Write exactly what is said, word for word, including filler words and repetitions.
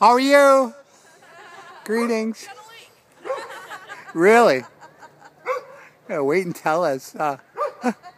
How are you? Greetings. Really? Yeah, wait and tell us. Uh,